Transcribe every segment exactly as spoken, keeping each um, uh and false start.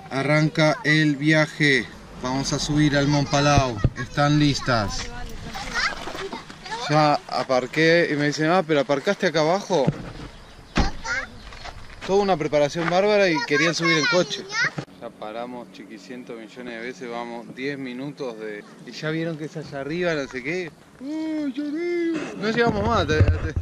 Arranca el viaje. Vamos a subir al Mont Palau. ¿Están listas? Ya aparqué y me dicen, ah, pero aparcaste acá abajo. Toda una preparación bárbara y querían subir en coche. Ya paramos chiquicientos millones de veces, vamos diez minutos de... Y ya vieron que es allá arriba, no sé qué. ¡Ay, allá arriba! No llegamos más. Te, te... Estoy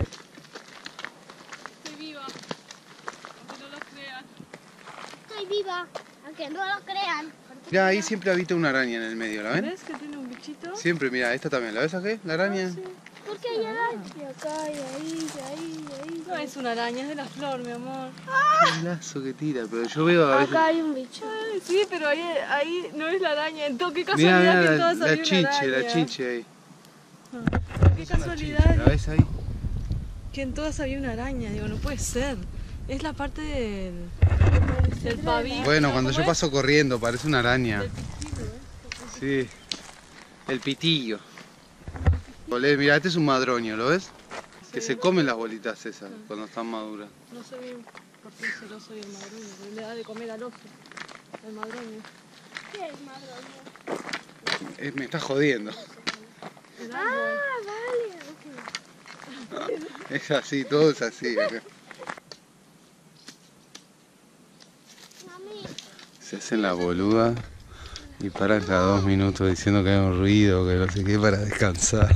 viva, aunque no lo crean. Estoy viva, aunque no lo crean. Mirá, ahí siempre habita una araña en el medio, ¿la ven? ¿Ves que tiene un bichito? Siempre, mira, esta también, ¿la ves aquí? ¿La araña? Ah, sí. ¿Por qué hay araña? Y acá, y ahí, y ahí, y ahí. No es una araña, es de la flor, mi amor. Qué lazo que tira, pero yo veo a veces... Acá hay un bicho. Ay, sí, pero ahí, ahí no es la araña. Entonces, qué Mirá, casualidad mirá, que en la, todas la había una chiche, araña. la chiche ahí. Qué Esa es la casualidad chiche, ¿la ves ahí? que en todas había una araña. Digo, no puede ser. Es la parte del, del pavito. Bueno, cuando yo ¿Cómo es? paso corriendo parece una araña. Del pitillo, ¿eh? Sí, el pitillo. Olé, mira, este es un madroño, ¿lo ves? Que se comen las bolitas esas cuando están maduras. No sé bien por qué es el oso y el madroño, porque le da de comer al oso, el madroño. ¿Qué es madroño? Eh, me está jodiendo. El Ah, árbol. vale. Es así, todo es así. acá. Mami. Se hacen la boluda y paran cada dos minutos diciendo que hay un ruido, que no sé qué, para descansar.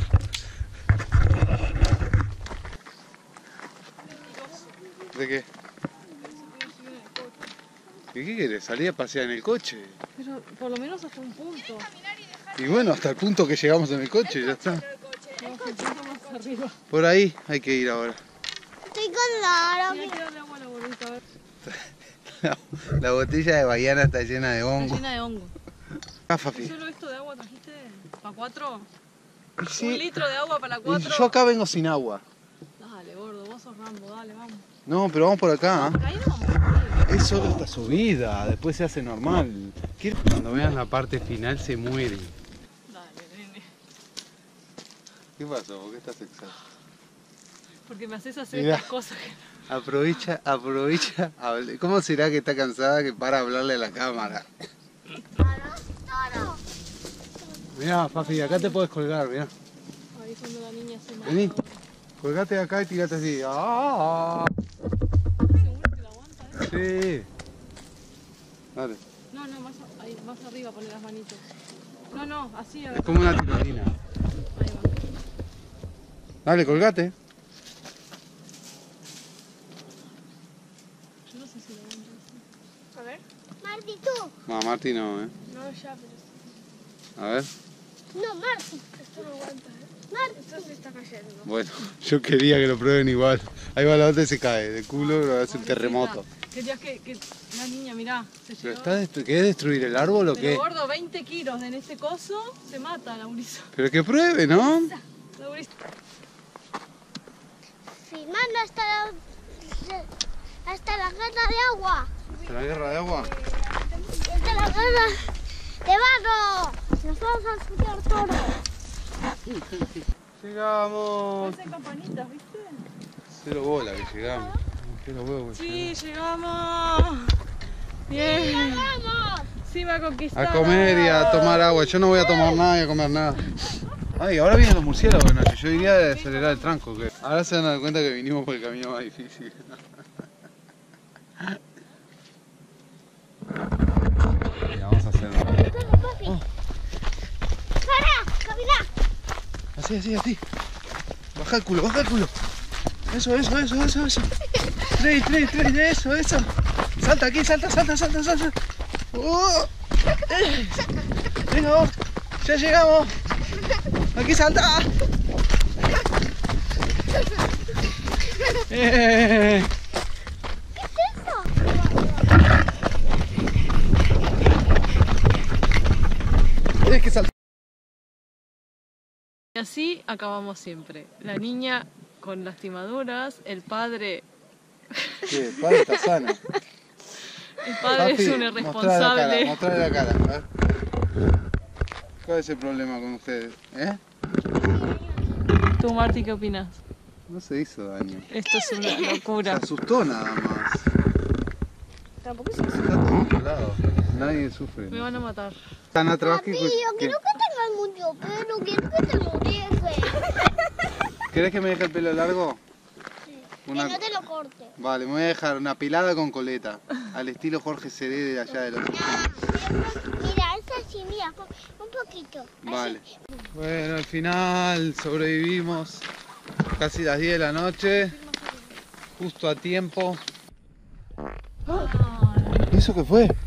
¿De qué? ¿Y qué quieres? ¿Salir a pasear en el coche? Pero por lo menos hasta un punto. Y bueno, hasta el punto que llegamos en el coche, ya está. No, hasta el punto más arriba. Por ahí hay que ir ahora. Estoy con la Sí, hay que darle agua a la bolita, a ver. La, la botella de Bahiana está llena de Está hongo. llena de hongo. Ah, Fafi. ¿Solo esto de agua trajiste? ¿Para cuatro? Y sí, ¿Un litro de agua para y cuatro? yo acá vengo sin agua. Dale, gordo, vos sos Rambo, dale, vamos. No, pero vamos por acá. ¿eh? Ahí no vamos. Es solo esta subida, después se hace normal. Quiero- Cuando vean la parte final se muere. Dale, nene. ¿Qué pasó? ¿Por qué estás exhausto? Porque me haces hacer Mirá. estas cosas. Aprovecha, aprovecha. hable- ¿Cómo será que está cansada que para hablarle a la cámara? Toro. Mirá, Fafi, acá te puedes colgar, mirá. Ahí cuando la niña se mata. Vení. Colgate acá y tirate así. ¡Ah! ¿Seguro que la aguanta, eh? Sí. Dale. No, no, más, a- ahí, más arriba pone las manitos. No, no, así. A ver. Es como una tirolina. Ahí va. Dale, colgate. Yo no sé si la aguanta así. A ver. Marti, tú. No, Marti no, eh. No, ya, pero sí. A ver. No, Marti. Esto no aguanta, ¿eh? Marti. Esto se está cayendo. Bueno, yo quería que lo prueben igual. Ahí va la otra y se cae. De culo lo hace un terremoto. Querías que, que la niña, mirá, se ¿Pero llegó. está destru- ¿Querés destruir el árbol o Pero qué? gordo, veinte kilos en este coso, se mata la gurisa. Pero que pruebe, ¿no? La gurisa. Filmando hasta la, hasta la gana de agua. ¿Hasta la guerra de agua? Hasta la gana de barro. Nos vamos a escuchar todo. Llegamos. Hacen campanitas, ¿viste? Cero bola que llegamos. Cero huevos. Sí, llegamos. Bien. ¡Vamos! Sí, va a conquistar. A comer y a tomar agua. Yo no voy a tomar nada y a comer nada. Ay, ahora vienen los murciélagos de noche. Yo diría de acelerar el tranco. Que ahora se van a dar cuenta que vinimos por el camino más difícil. Ya, vamos a hacerlo. Todo, papi. ¡Para! ¡Camina! Así, así, así. Baja el culo, baja el culo. Eso, eso, eso, eso, eso. Trey, trey, trey, eso, eso. Salta aquí, salta, salta, salta, salta. Oh. Eh. Venga, vamos. Ya llegamos. Aquí salta. Eh. ¿Qué es eso? Tienes que saltar. Y así acabamos siempre. La niña con lastimaduras, el padre, Sí, el padre está sano. el padre es un irresponsable. Mostrale la cara, a ver. ¿Cuál es el problema con ustedes? ¿Eh? ¿Tú, Marti, qué opinas? No se hizo daño. Esto es una Se locura. asustó nada más. Tampoco es eso. Está todo controlado. nadie sufre. Me van a matar. Están atrás que... Papi, yo quiero que tengas mucho pelo, quiero que te lo dejes. ¿Querés que me deje el pelo largo? Sí. Una- Que no te lo corte. Vale, me voy a dejar una pilada con coleta. Al estilo Jorge Seré de allá de los... No, mira, es así, mira, un poquito. Así. Vale. Bueno, al final sobrevivimos. Casi las diez de la noche. Justo a tiempo. ¿Eso qué fue?